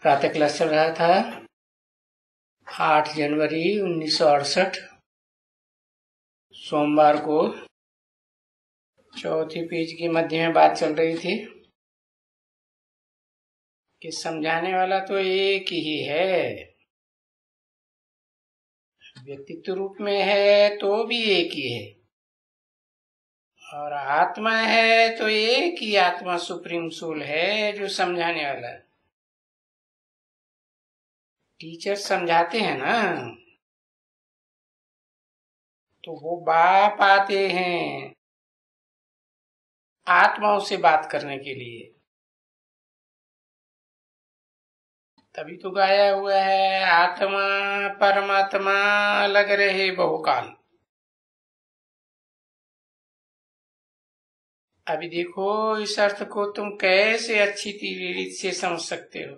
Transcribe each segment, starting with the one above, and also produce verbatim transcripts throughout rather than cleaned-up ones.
प्रातः क्लास चल रहा था आठ जनवरी उन्नीस सौ अड़सठ सोमवार को। चौथी पेज की मध्य में बात चल रही थी कि समझाने वाला तो एक ही है, व्यक्तित्व रूप में है तो भी एक ही है, और आत्मा है तो एक ही आत्मा सुप्रीम सोल है जो समझाने वाला है। टीचर समझाते हैं ना, तो वो बाप आते हैं आत्माओं से बात करने के लिए, तभी तो गाया हुआ है आत्मा परमात्मा लग रहे बहुकाल। अभी देखो इस अर्थ को तुम कैसे अच्छी रीत से समझ सकते हो,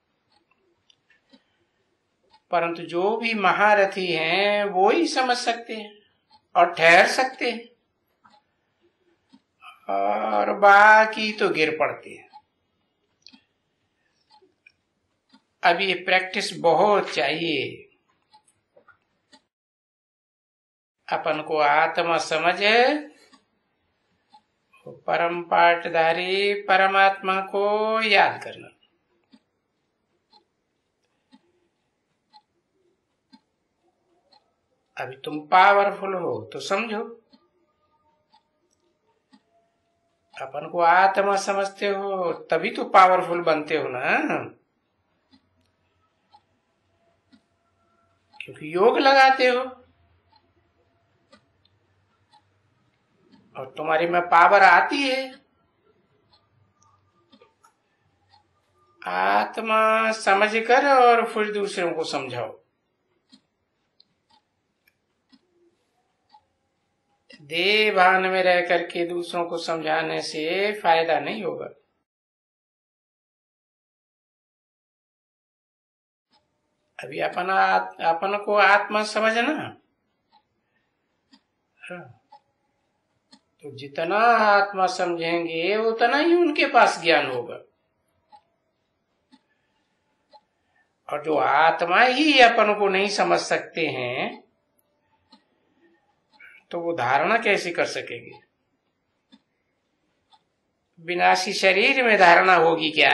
परंतु जो भी महारथी हैं वो ही समझ सकते हैं और ठहर सकते हैं, और बाकी तो गिर पड़ते हैं। अब ये प्रैक्टिस बहुत चाहिए। अपन को आत्मा समझ है, परम पाठधारी परमात्मा को याद करना। अभी तुम पावरफुल हो तो समझो, अपन को आत्मा समझते हो तभी तो पावरफुल बनते हो ना, क्योंकि योग लगाते हो और तुम्हारी में पावर आती है। आत्मा समझ कर और फिर दूसरों को समझाओ। देह भान में रह करके दूसरों को समझाने से फायदा नहीं होगा। अभी अपना अपन को आत्मा समझना, तो जितना आत्मा समझेंगे उतना ही उनके पास ज्ञान होगा, और जो आत्मा ही अपन को नहीं समझ सकते हैं तो वो धारणा कैसे कर सकेंगे? विनाशी शरीर में धारणा होगी क्या?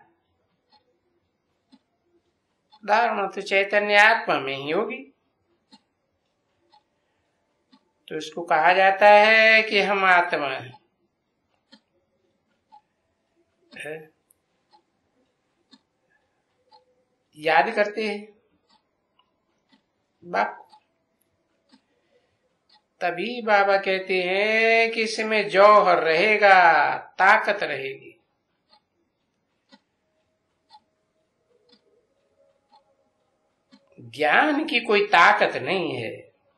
धारणा तो चैतन्य आत्मा में ही होगी। तो इसको कहा जाता है कि हम आत्मा हैं है? याद करते हैं बाप, तभी बाबा कहते हैं कि इसमें जौहर रहेगा, ताकत रहेगी। ज्ञान की कोई ताकत नहीं है,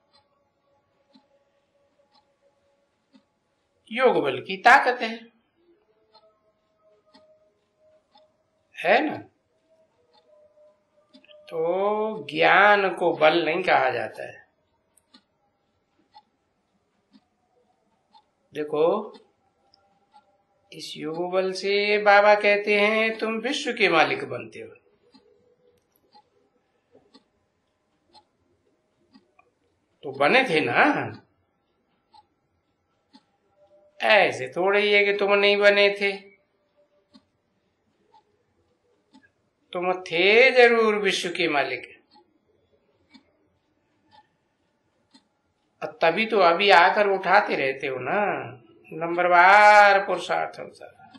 योग बल की ताकत है, है ना? तो ज्ञान को बल नहीं कहा जाता है। देखो इस योग बल से बाबा कहते हैं तुम विश्व के मालिक बनते हो। तो बने थे ना, ऐसे थोड़े ही है कि तुम नहीं बने थे, तुम थे जरूर विश्व के मालिक, और तभी तो अभी आकर उठाते रहते हो ना, नंबरवार पुरुषार्थ होता है।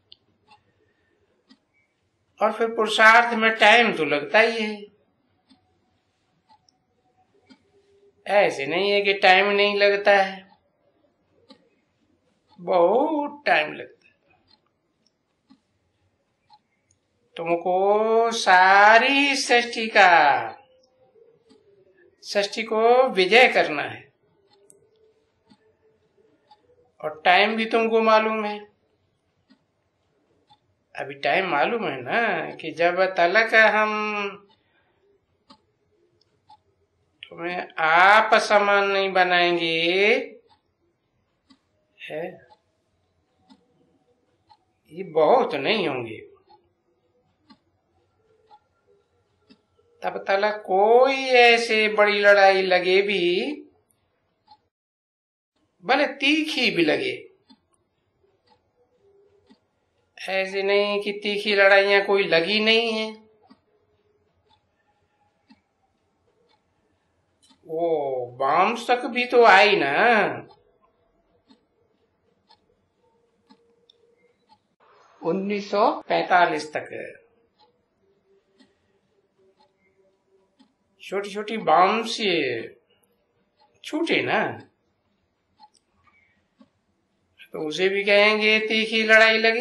और फिर पुरुषार्थ में टाइम तो लगता ही है, ऐसे नहीं है कि टाइम नहीं लगता है, बहुत टाइम लगता है। तुमको सारी सृष्टि का सृष्टि को विजय करना है, और टाइम भी तुमको मालूम है। अभी टाइम मालूम है ना कि जब तलक हम तुम्हें आप समान नहीं बनाएंगे है, ये बहुत नहीं होंगे। तब तक कोई ऐसे बड़ी लड़ाई लगे भी, भले तीखी भी लगे, ऐसे नहीं कि तीखी लड़ाइयां कोई लगी नहीं है। वो बाम्स तक भी तो आई ना। उन्नीस सौ पैंतालीस तक छोटी छोटी बाम्स ये छूटे ना, तो उसे भी कहेंगे तीखी लड़ाई लगी।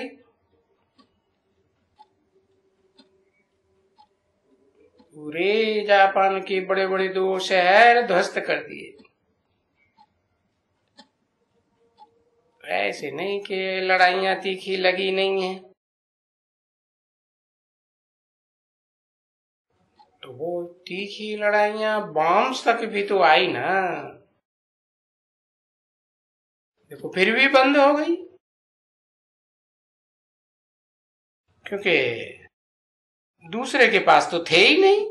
पूरे जापान के बड़े बड़े दो शहर ध्वस्त कर दिए। ऐसे नहीं कि लड़ाइयां तीखी लगी नहीं है। तो वो तीखी लड़ाइयां बॉम्ब्स तक भी तो आई ना। देखो फिर भी बंद हो गई, क्योंकि दूसरे के पास तो थे ही नहीं।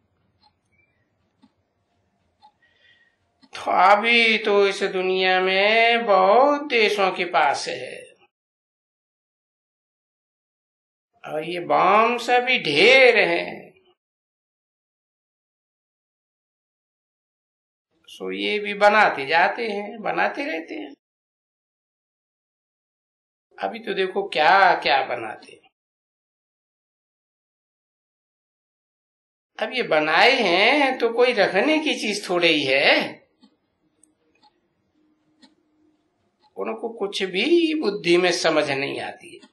तो अभी तो इस दुनिया में बहुत देशों के पास है, और ये बॉम्ब्स अभी ढेर हैं। सो ये भी बनाते जाते हैं, बनाते रहते हैं। अभी तो देखो क्या क्या बनाते हैं। अब ये बनाए हैं तो कोई रखने की चीज थोड़े ही है। उनको कुछ भी बुद्धि में समझ नहीं आती है।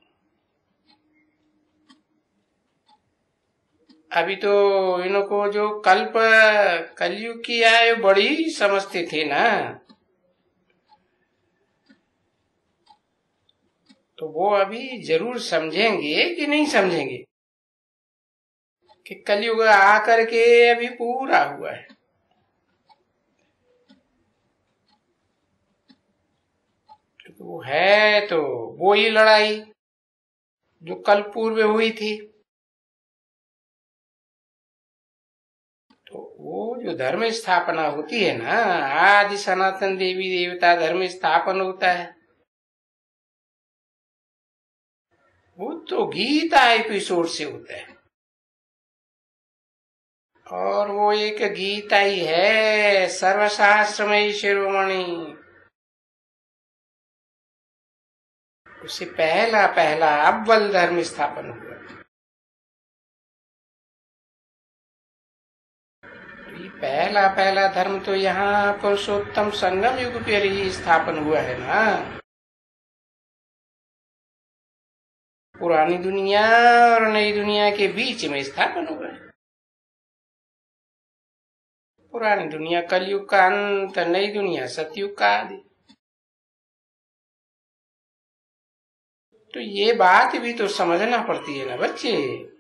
अभी तो इनको जो कल्प कलयुग की आयु बड़ी समझते थे ना, तो वो अभी जरूर समझेंगे कि नहीं समझेंगे कि कलयुग आकर के अभी पूरा हुआ है। तो है तो वो ही लड़ाई जो कल पूर्व हुई थी। तो वो जो धर्म स्थापना होती है ना, आदि सनातन देवी देवता धर्म स्थापन होता है, वो तो गीता एपिसोड से होता है। और वो एक गीता ही है, सर्वशास्त्रमयी शिरोमणि। उससे पहला पहला अव्वल धर्म स्थापन हुआ। ये पहला पहला धर्म तो यहाँ पुरुषोत्तम संगम युग पर ही स्थापन हुआ है ना। पुरानी दुनिया और नई दुनिया के बीच में स्थापन हुआ है। पुरानी दुनिया कलयुग का अंत, नई दुनिया सतयुग का आदि। तो ये बात भी तो समझना पड़ती है ना बच्चे,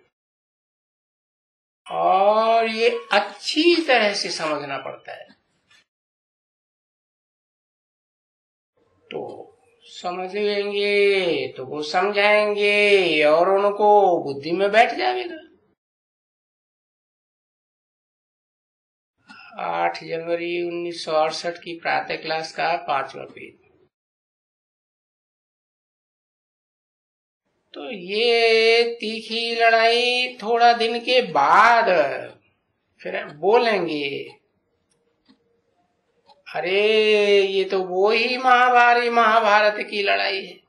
और ये अच्छी तरह से समझना पड़ता है। तो समझ लेंगे तो वो समझाएंगे और उनको बुद्धि में बैठ जाएगा। आठ जनवरी उन्नीस सौ अड़सठ की प्रातः क्लास का पांचवा पेज। तो ये तीखी लड़ाई थोड़ा दिन के बाद फिर बोलेंगे, अरे ये तो वो ही महाभारत महाभारत की लड़ाई है।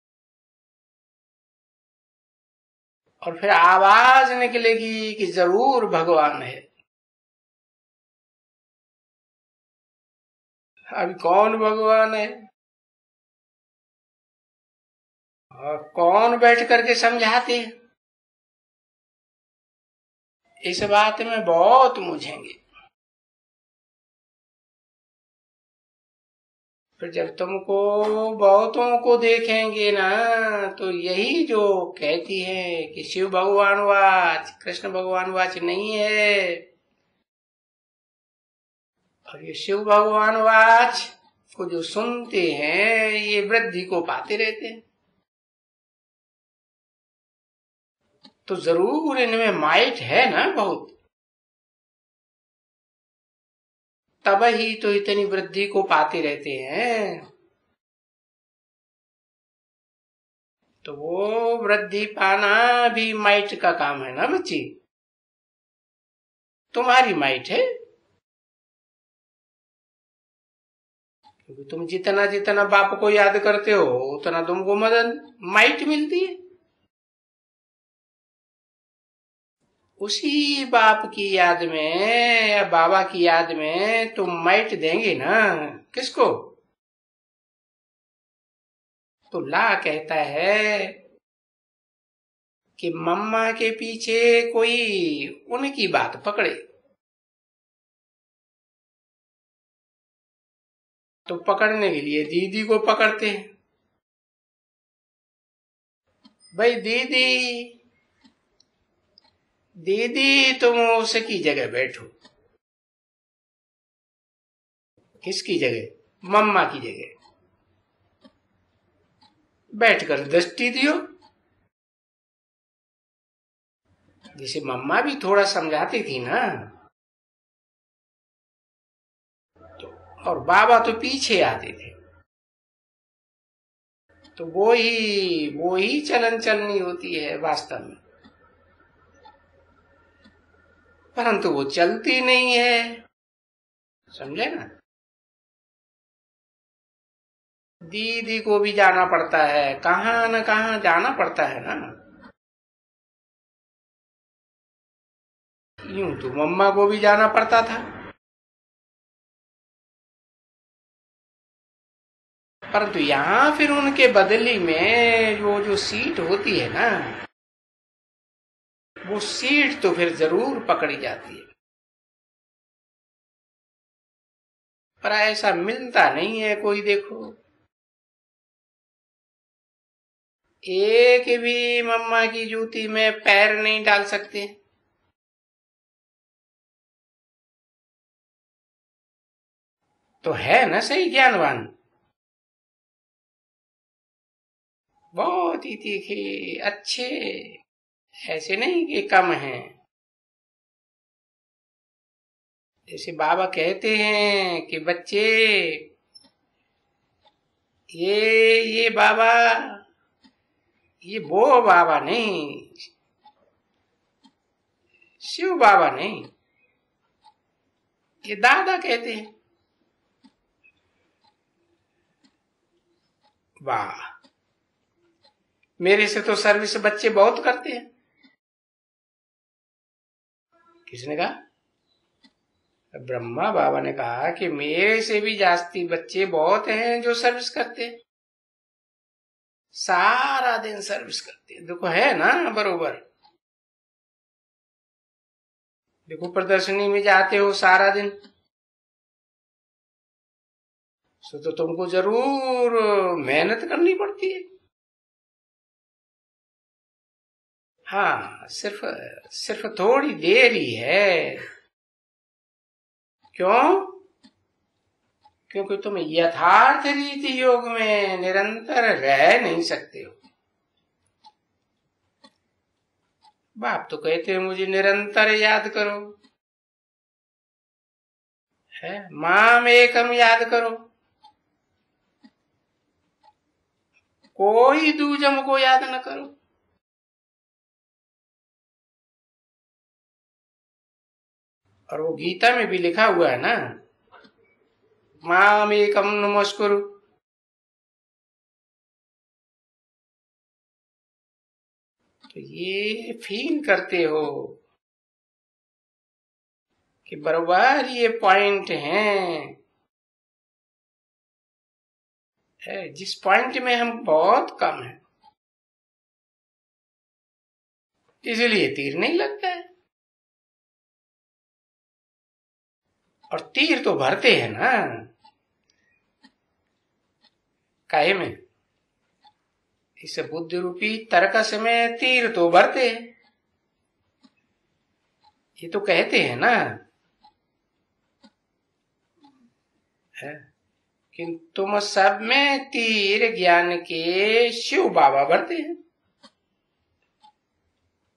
और फिर आवाज निकलेगी कि जरूर भगवान है। अभी कौन भगवान है और कौन बैठ करके समझाते हैं, इस बात में बहुत मुझेंगे। फिर जब तुमको बहुतों को देखेंगे ना, तो यही जो कहती है कि शिव भगवान वाच, कृष्ण भगवान वाच नहीं है। और ये शिव भगवान वाच को जो सुनते हैं, ये वृद्धि को पाते रहते हैं। तो जरूर इनमें माइट है ना बहुत। तब ही तो इतनी वृद्धि को पाते रहते हैं। तो वो वृद्धि पाना भी माइट का काम है ना बच्ची, तुम्हारी माइट है। क्योंकि तुम जितना जितना बाप को याद करते हो उतना तुमको मदद माइट मिलती है। उसी बाप की याद में या बाबा की याद में तुम माइट देंगे ना किसको? तो ला कहता है कि मम्मा के पीछे कोई उनकी बात पकड़े तो पकड़ने के लिए दीदी को पकड़ते हैं। भाई दीदी दीदी तुम उसकी जगह बैठो। किसकी जगह? मम्मा की जगह बैठकर दृष्टि दियो। जैसे मम्मा भी थोड़ा समझाती थी ना, तो और बाबा तो पीछे आते थे, तो वो ही वो ही चलन चलनी होती है वास्तव में। परंतु वो चलती नहीं है, समझे ना। दीदी को भी जाना पड़ता है, कहाँ न कहाँ जाना पड़ता है ना। यूं तो मम्मा को भी जाना पड़ता था, परंतु यहाँ फिर उनके बदली में वो जो सीट होती है ना, वो सीट तो फिर जरूर पकड़ी जाती है। पर ऐसा मिलता नहीं है कोई। देखो एक भी मम्मा की जूती में पैर नहीं डाल सकते। तो है ना सही ज्ञानवान, बहुत ही तीखे अच्छे, ऐसे नहीं कि कम है। जैसे बाबा कहते हैं कि बच्चे ये ये बाबा, ये वो बाबा नहीं, शिव बाबा नहीं, ये दादा कहते हैं। वाह, मेरे से तो सर्विस बच्चे बहुत करते हैं। किसने कहा? ब्रह्मा बाबा ने कहा कि मेरे से भी जास्ती बच्चे बहुत हैं जो सर्विस करते हैं, सारा दिन सर्विस करते हैं। देखो है ना बरोबर। देखो प्रदर्शनी में जाते हो सारा दिन, सो तो तुमको जरूर मेहनत करनी पड़ती है। हाँ, सिर्फ सिर्फ थोड़ी देर ही है। क्यों? क्योंकि तुम यथार्थ रीति योग में निरंतर रह नहीं सकते हो। बाप तो कहते हैं मुझे निरंतर याद करो, है माम एकम याद करो, कोई दूजम को याद न करो। और वो गीता में भी लिखा हुआ है ना, माम एकम नमस्कुरु। तो ये फील करते हो कि बराबर ये पॉइंट हैं, है जिस पॉइंट में हम बहुत कम हैं, इसलिए तीर नहीं लगता है। और तीर तो भरते हैं ना, काहे में? इस बुद्धि रूपी तरकस में तीर तो भरते हैं। ये तो कहते हैं ना है कि तुम सब में तीर ज्ञान के शिव बाबा भरते हैं,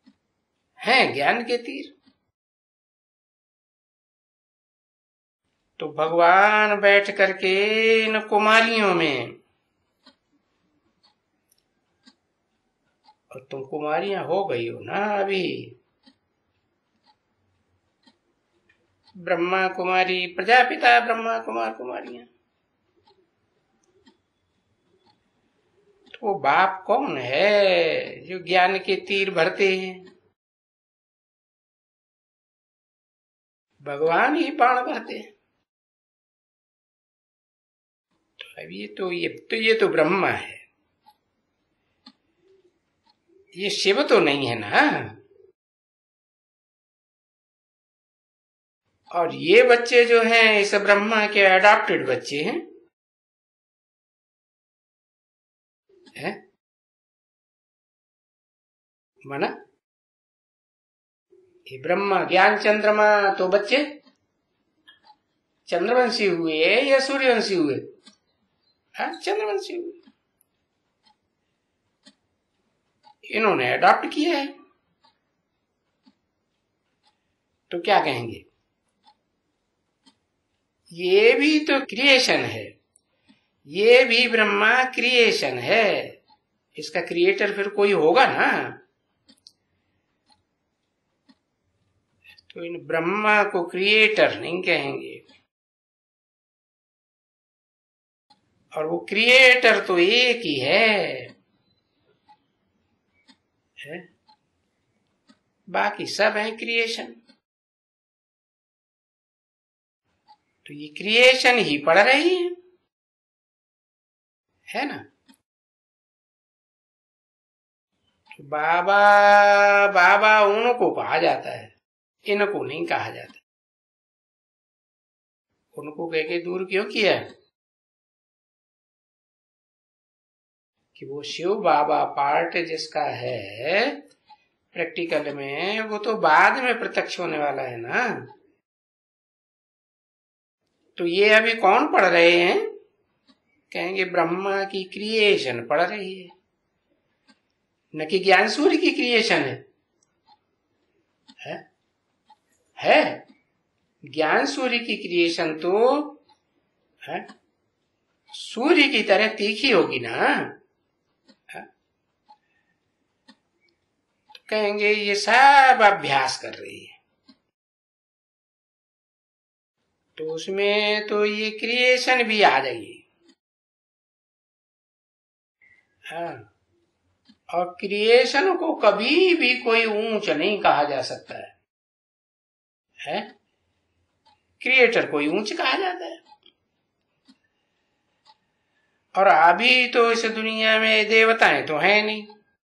हैं ज्ञान के तीर। तो भगवान बैठ करके इन कुमारियों में, और तुम कुमारियां हो गई हो ना अभी, ब्रह्मा कुमारी, प्रजापिता ब्रह्मा कुमार कुमारियां, तो वो बाप कौन है जो ज्ञान के तीर भरते हैं? भगवान ही बाण भरते हैं। तो अब ये तो ये तो ये तो ब्रह्मा है, ये शिव तो नहीं है ना। और ये बच्चे जो हैं इस ब्रह्मा के अडॉप्टेड बच्चे हैं, है? माना ये ब्रह्मा ज्ञान चंद्रमा तो बच्चे चंद्रवंशी हुए या सूर्यवंशी हुए? हाँ, चंद्रवंशी हुए। इन्होंने अडॉप्ट किया है, तो क्या कहेंगे? ये भी तो क्रिएशन है, ये भी ब्रह्मा क्रिएशन है, इसका क्रिएटर फिर कोई होगा ना। तो इन ब्रह्मा को क्रिएटर नहीं कहेंगे, और वो क्रिएटर तो एक ही है, है? बाकी सब है क्रिएशन। तो ये क्रिएशन ही पढ़ रही है, है ना। तो बाबा बाबा उनको कहा जाता है, इनको नहीं कहा जाता। उनको कह के दूर क्यों किया? कि वो शिव बाबा पार्ट जिसका है प्रैक्टिकल में, वो तो बाद में प्रत्यक्ष होने वाला है ना। तो ये अभी कौन पढ़ रहे हैं? कहेंगे ब्रह्मा की क्रिएशन पढ़ रही है, न कि ज्ञान सूर्य की क्रिएशन है। है, है? ज्ञान सूर्य की क्रिएशन तो है सूर्य की तरह तीखी होगी ना। है? तो कहेंगे ये सब अभ्यास कर रही है, तो उसमें तो ये क्रिएशन भी आ जाएगी। हाँ, और क्रिएशन को कभी भी कोई ऊंच नहीं कहा जा सकता है, है? क्रिएटर को ऊंच कहा जाता है। और अभी तो इस दुनिया में देवताएं तो हैं नहीं।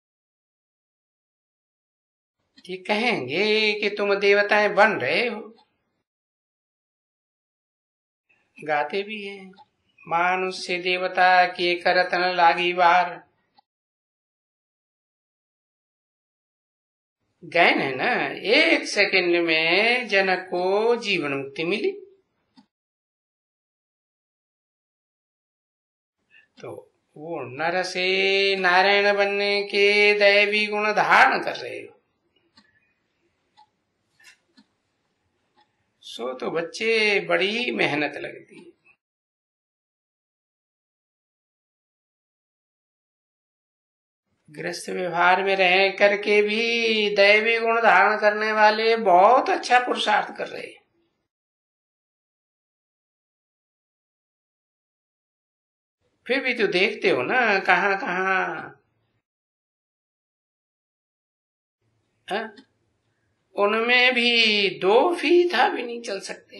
ये कहेंगे कि तुम देवताएं बन रहे हो, गाते भी हैं, मानुष्य देवता के करत न लागी बार। गैन है ना, एक सेकंड में जनक को जीवन मुक्ति मिली। तो वो नर से नारायण बनने के दैवी गुण धारण कर रहे हो, सो तो बच्चे बड़ी मेहनत लगती है। गृहस्थ व्यवहार में रह करके भी दैवी गुण धारण करने वाले बहुत अच्छा पुरुषार्थ कर रहे हैं। फिर भी तो देखते हो ना कहां कहां, उनमें भी दो फीता भी नहीं चल सकते।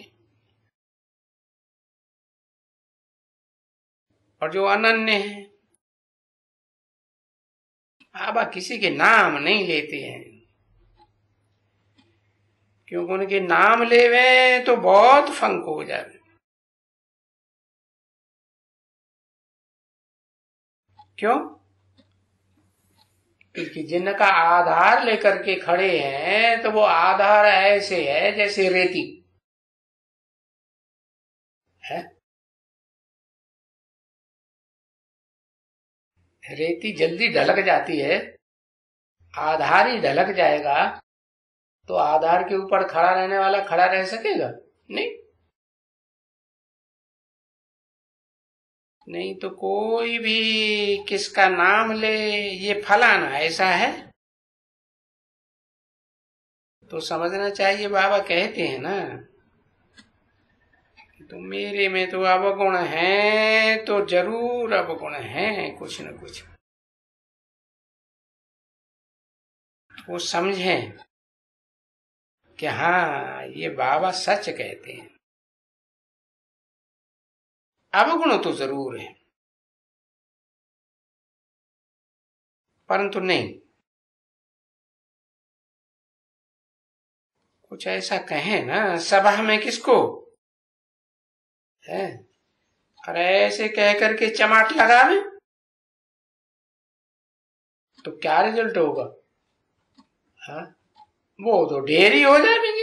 और जो अनन्य है, बाबा किसी के नाम नहीं लेते हैं, क्योंकि उनके नाम लेवे तो बहुत फंक हो जाए। क्यों? क्योंकि जिनका आधार लेकर के खड़े हैं, तो वो आधार ऐसे है जैसे रेती है। रेती जल्दी ढलक जाती है, आधार ही ढलक जाएगा तो आधार के ऊपर खड़ा रहने वाला खड़ा रह सकेगा? नहीं। नहीं तो कोई भी किसका नाम ले, ये फलाना ऐसा है, तो समझना चाहिए बाबा कहते हैं ना, तो मेरे में तो अवगुण है, तो जरूर अवगुण है कुछ न कुछ। वो समझें कि हाँ ये बाबा सच कहते हैं, अवगुण तो जरूर है, परंतु नहीं कुछ ऐसा कहें ना सभा में किसको है, और ऐसे कह करके चमाट लगावे तो क्या रिजल्ट होगा? हाँ, वो तो ढेर ही हो जाएंगे।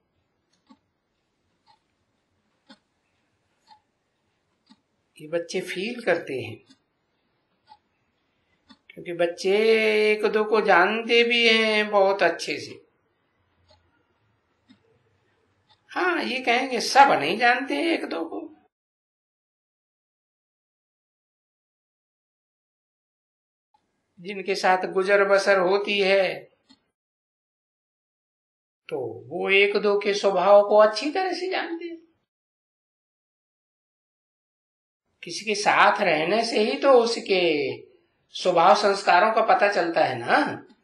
ये बच्चे फील करते हैं, क्योंकि बच्चे एक दो को जानते भी हैं बहुत अच्छे से। हाँ, ये कहेंगे सब नहीं जानते हैं एक दो को, जिनके साथ गुजर बसर होती है तो वो एक दो के स्वभाव को अच्छी तरह से जानते हैं। किसी के साथ रहने से ही तो उसके स्वभाव संस्कारों का पता चलता है ना।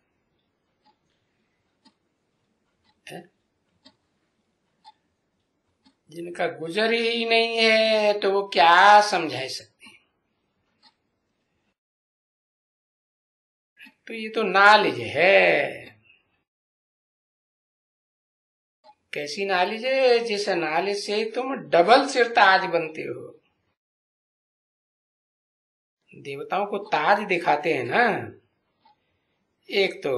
है? जिनका गुजर ही नहीं है तो वो क्या समझा सकते हैं? तो ये तो नॉलेज है। कैसी नॉलेज है? जिस नॉलेज से तुम डबल सिर ताज बनते हो। देवताओं को ताज दिखाते हैं ना, एक तो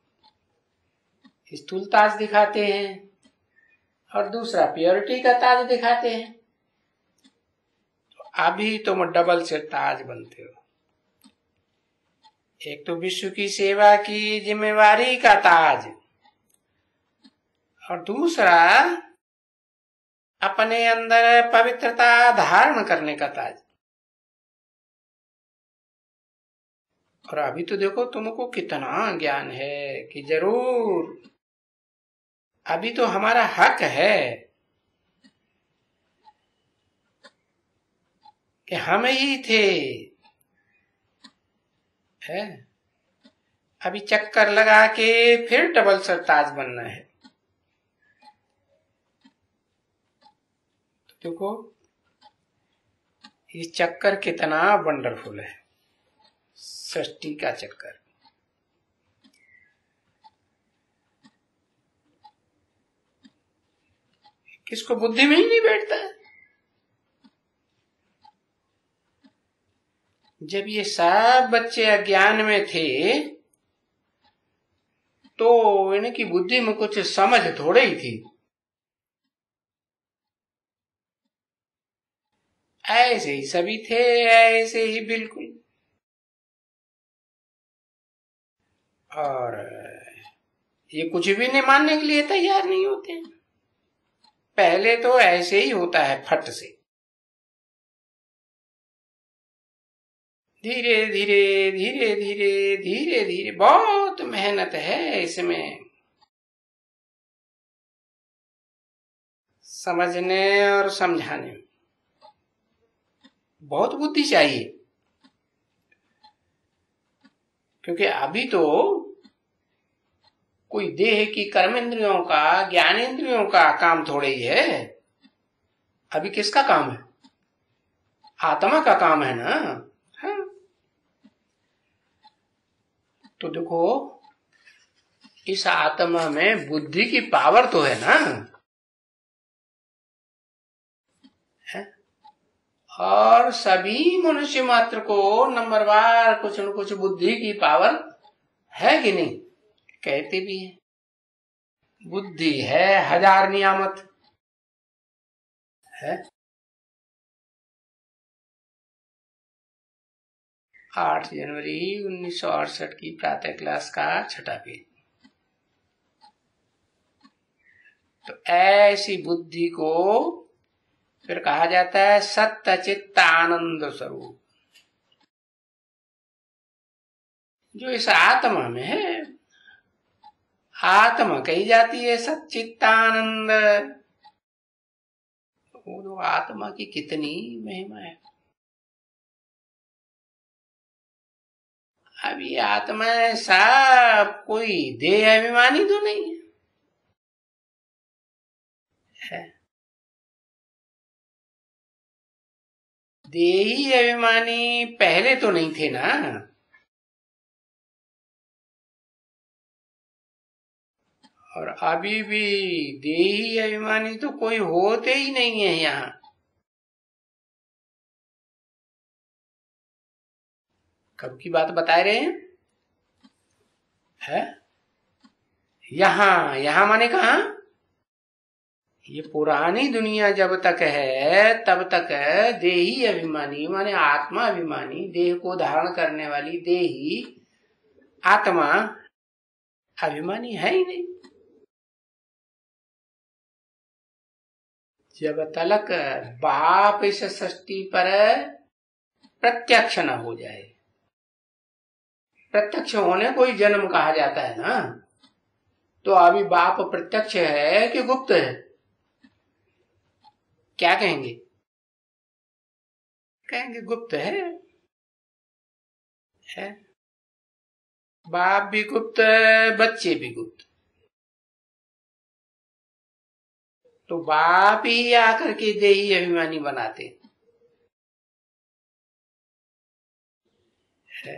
स्थूल ताज दिखाते हैं और दूसरा प्योरिटी का ताज दिखाते हैं। तो अभी तुम डबल सिर ताज बनते हो। एक तो विश्व की सेवा की जिम्मेवारी का ताज, और दूसरा अपने अंदर पवित्रता धारण करने का ताज। और अभी तो देखो तुमको कितना ज्ञान है कि जरूर अभी तो हमारा हक है कि हम ही थे। है? अभी चक्कर लगा के फिर डबल सरताज बनना है। तो देखो ये चक्कर कितना वंडरफुल है, सृष्टि का चक्कर। किसको बुद्धि में ही नहीं बैठता है। जब ये सब बच्चे अज्ञान में थे तो इनकी बुद्धि में कुछ समझ थोड़े ही थी। ऐसे ही सभी थे, ऐसे ही बिल्कुल। और ये कुछ भी नहीं मानने के लिए तैयार नहीं होते। पहले तो ऐसे ही होता है फट से, धीरे धीरे धीरे धीरे धीरे धीरे बहुत मेहनत है इसमें समझने और समझाने में। बहुत बुद्धि चाहिए, क्योंकि अभी तो कोई देह की कर्मेंद्रियों का ज्ञानेंद्रियों का काम थोड़े ही है। अभी किसका काम है? आत्मा का काम है ना। हाँ। तो देखो इस आत्मा में बुद्धि की पावर तो है ना, है? और सभी मनुष्य मात्र को नंबरवार कुछ न कुछ बुद्धि की पावर है कि नहीं? कहते भी है बुद्धि है हजार नियामत है। आठ जनवरी उन्नीस सौ अड़सठ की प्रातः क्लास का छठा पेज। तो ऐसी बुद्धि को फिर कहा जाता है सत्य चित्त आनंद स्वरूप। जो इस आत्मा में है, आत्मा कही जाती है सच्चित्तानंद। वो तो आत्मा की कितनी महिमा है। अब ये आत्मा सब कोई देह अभिमानी तो नहीं है, है। देही अभिमानी पहले तो नहीं थे ना, और अभी भी देही अभिमानी तो कोई होते ही नहीं है यहाँ। कब की बात बता रहे हैं, है? यहाँ यहाँ माने कहा, ये पुरानी दुनिया जब तक है तब तक देही अभिमानी माने आत्मा अभिमानी, देह को धारण करने वाली देही आत्मा अभिमानी है ही नहीं। जब तलक बाप इस सृष्टि पर प्रत्यक्ष न हो जाए, प्रत्यक्ष होने को ही जन्म कहा जाता है ना, तो अभी बाप प्रत्यक्ष है कि गुप्त है? क्या कहेंगे? कहेंगे गुप्त है, है। बाप भी गुप्त, बच्चे भी गुप्त। तो बाप ही आकर के देही अभिमानी बनाते है,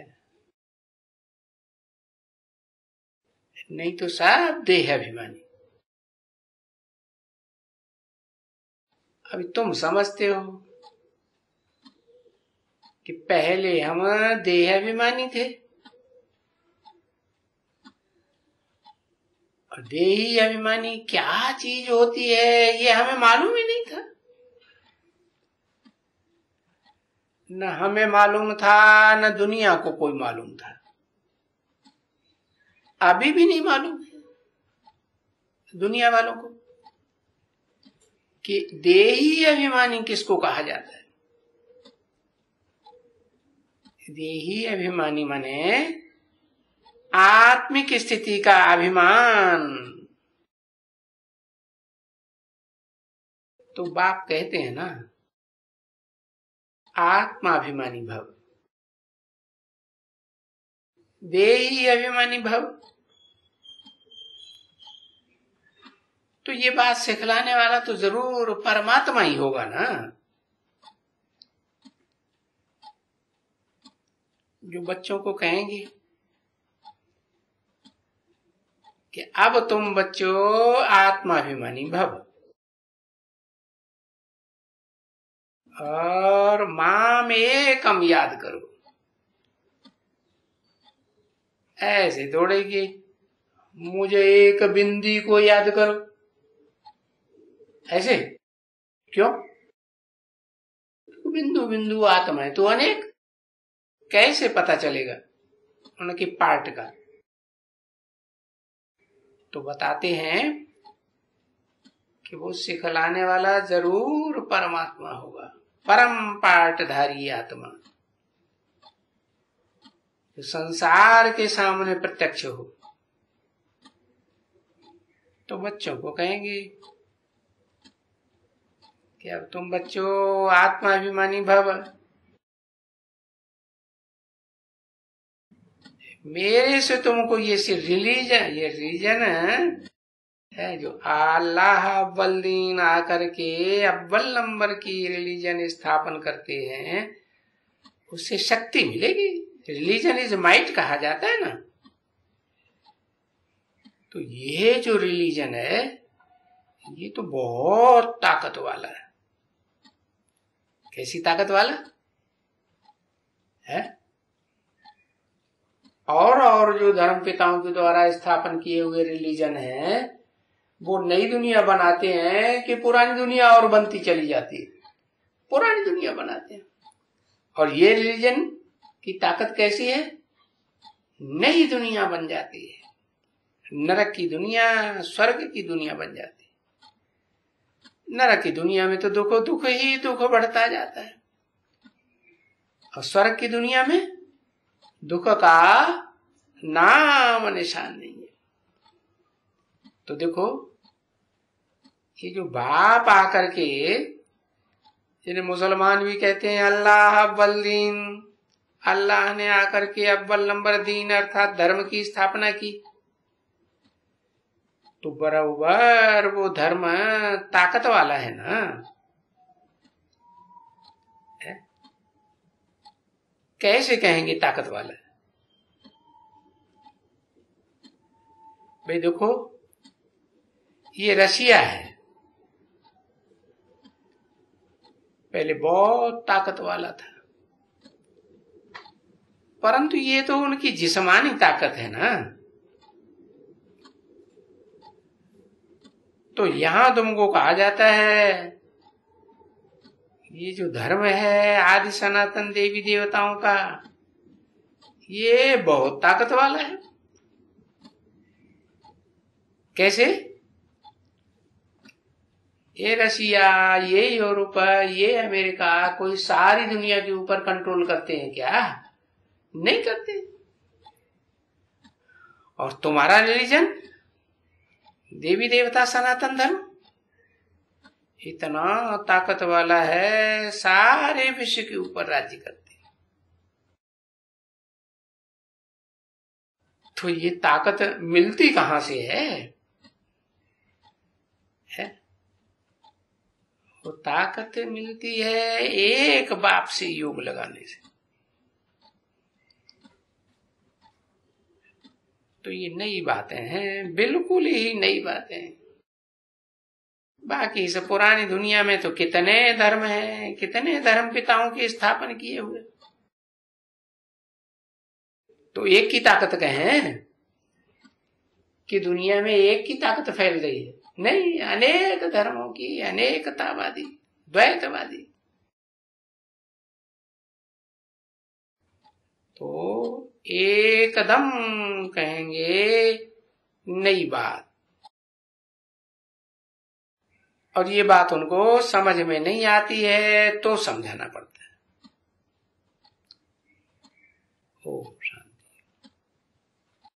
नहीं तो सब देह अभिमानी। अभी तुम समझते हो कि पहले हम देह अभिमानी थे और देही अभिमानी क्या चीज होती है ये हमें मालूम ही नहीं था। न हमें मालूम था, न दुनिया को कोई मालूम था, अभी भी नहीं मालूम है दुनिया वालों को कि देही अभिमानी किसको कहा जाता है। देही अभिमानी माने आत्मिक स्थिति का अभिमान। तो बाप कहते हैं ना आत्माभिमानी भव, देही अभिमानी भव। तो ये बात सिखलाने वाला तो जरूर परमात्मा ही होगा ना, जो बच्चों को कहेंगे कि अब तुम बच्चों आत्माभिमानी भव और माम एकम याद करो। ऐसे दौड़ेगी, मुझे एक बिंदी को याद करो, ऐसे क्यों? बिंदु बिंदु आत्मा है तो अनेक, कैसे पता चलेगा उनकी पार्ट का? तो बताते हैं कि वो सिखलाने वाला जरूर परमात्मा होगा, परम पार्टधारी आत्मा, जो संसार के सामने प्रत्यक्ष हो। तो बच्चों को कहेंगे कि अब तुम बच्चों आत्माभिमानी भव, मेरे से तुमको ये सिर्फ रिलीजन, ये रिलीजन है जो अल्लाह अव्वल दिन आकर के अव्वल नंबर की रिलीजन स्थापन करते हैं, उससे शक्ति मिलेगी। रिलीजन इज माइट कहा जाता है ना। तो ये जो रिलीजन है ये तो बहुत ताकत वाला है। कैसी ताकत वाला है? और और जो धर्म पिताओं के द्वारा स्थापन किए हुए रिलीजन है वो नई दुनिया बनाते हैं कि पुरानी दुनिया और बनती चली जाती है? पुरानी दुनिया बनाते हैं। और ये रिलीजन की ताकत कैसी है? नई दुनिया बन जाती है, नरक की दुनिया स्वर्ग की दुनिया बन जाती है। नरक की दुनिया में तो दुख दुख ही दुख बढ़ता जाता है, और स्वर्ग की दुनिया में दुख का नाम निशान नहीं है। तो देखो, ये जो बाप आकर के, जिन्हें मुसलमान भी कहते हैं अल्लाह अव्वल दीन, अल्लाह ने आकर के अव्वल नंबर दीन अर्थात धर्म की स्थापना की, तो बराबर वो धर्म ताकत वाला है ना। है? कैसे कहेंगे ताकत वाला? भाई देखो, ये रशिया है, पहले बहुत ताकत वाला था, परंतु ये तो उनकी जिस्मानी ताकत है ना। तो यहां तुमको कहा जाता है ये जो धर्म है आदि सनातन देवी देवताओं का, ये बहुत ताकत वाला है। कैसे? ये रशिया, ये यूरोप, ये अमेरिका कोई सारी दुनिया के ऊपर कंट्रोल करते हैं क्या? नहीं करते। और तुम्हारा रिलीजन देवी देवता सनातन धर्म इतना ताकत वाला है, सारे विश्व के ऊपर राज्य करते हैं। तो ये ताकत मिलती कहां से है? है? वो ताकत मिलती है एक बाप से योग लगाने से। तो ये नई बातें हैं, बिल्कुल ही नई बातें हैं। बाकी इस पुरानी दुनिया में तो कितने धर्म हैं, कितने धर्म पिताओं के स्थापन किए हुए। तो एक की ताकत कहें कि दुनिया में एक की ताकत फैल गई है? नहीं, अनेक धर्मों की, अनेकतावादी, द्वैतवादी। तो एकदम कहेंगे नई बात, और ये बात उनको समझ में नहीं आती है तो समझाना पड़ता है। ओ